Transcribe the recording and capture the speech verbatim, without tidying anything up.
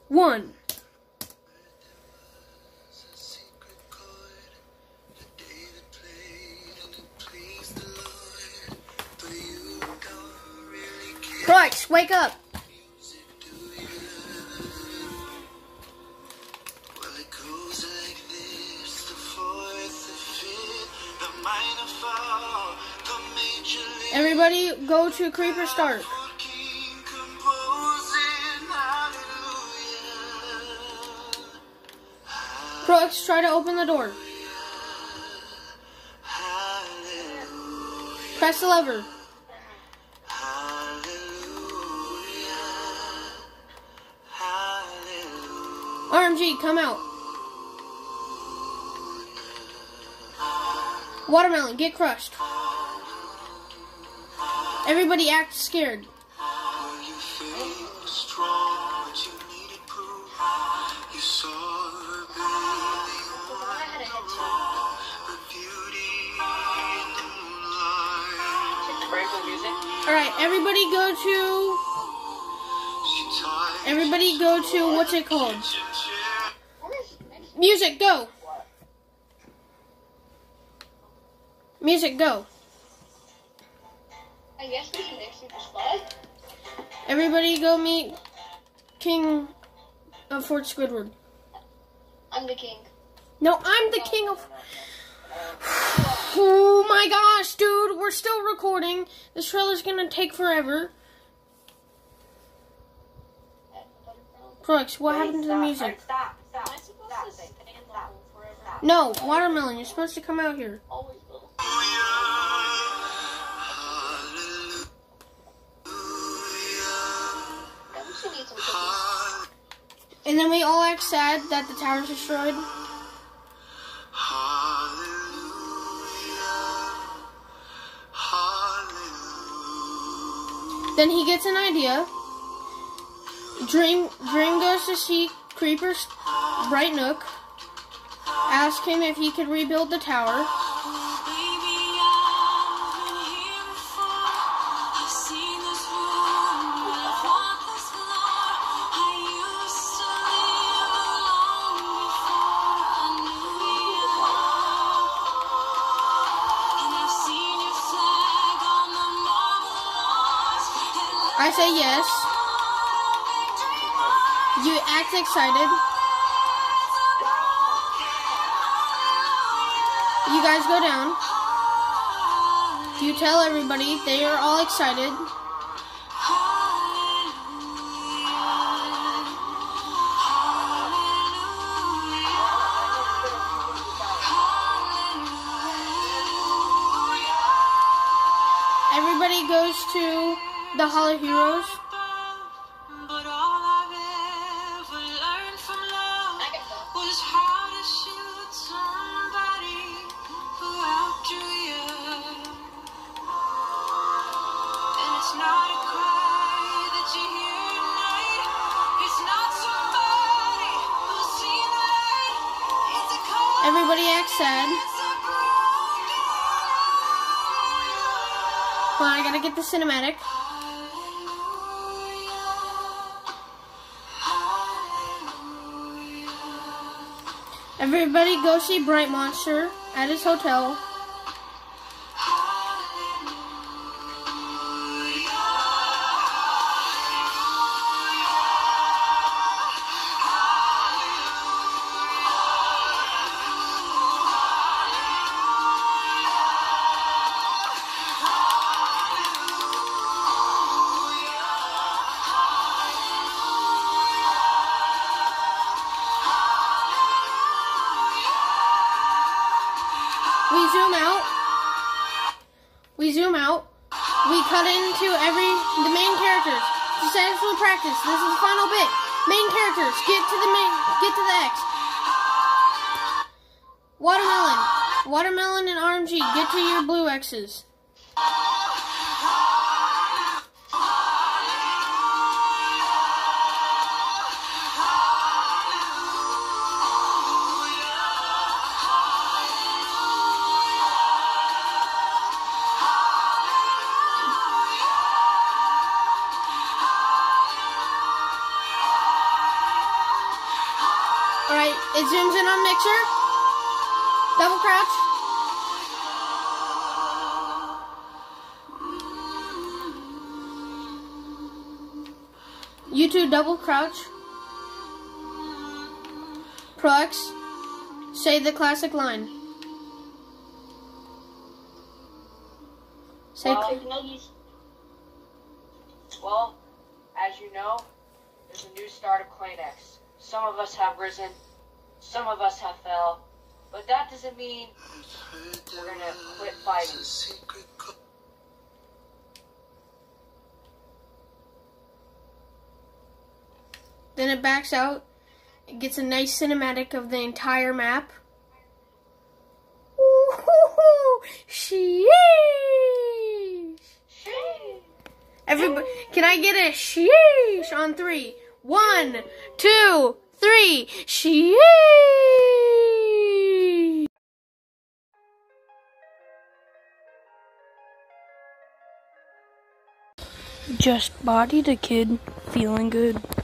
one. Crux, wake up. Everybody go to Creeper Start. Crux, try to open the door. Press the lever. R M G, come out. Watermelon, get crushed. Everybody act scared. Alright, everybody go to... Everybody go to, what's it called? Music, go! Music, go! I guess we can make Super Slug. Everybody go meet King of Fort Squidward. I'm the king. No, I'm the king of... Oh my gosh, dude, we're still recording. This trailer's gonna take forever. Crux, what happened to the music? Stop, stop, Am I supposed stop, to stay in the hole forever? No, Watermelon, you're supposed to come out here. Always will. Don't you need some cookies? And then we all act sad that the tower's destroyed. Then he gets an idea. Dream Dream goes to see Creeper's Bright Nook. Ask him if he could rebuild the tower. I say yes. You act excited. You guys go down. You tell everybody. They are all excited. Everybody goes to the Hall of Heroes. Everybody acts sad. Hold on, I gotta get the cinematic. Everybody go see Bright Monster at his hotel. We zoom out. We zoom out. We cut into every the main characters. Successful practice. This is the final bit. Main characters, get to the main, get to the X. Watermelon, Watermelon and R M G, get to your blue X's. It zooms in on Mixer. Double crouch. You two double crouch. Pro X. Say the classic line. Say Well, cl- well, as you know, there's a new start of Claynex. Some of us have risen, some of us have fell, but that doesn't mean we're gonna quit fighting. Then it backs out. It gets a nice cinematic of the entire map. Ooh, sheesh. Everybody, can I get a sheesh on three? One, two, three. Sheesh. Just bodied a kid, feeling good.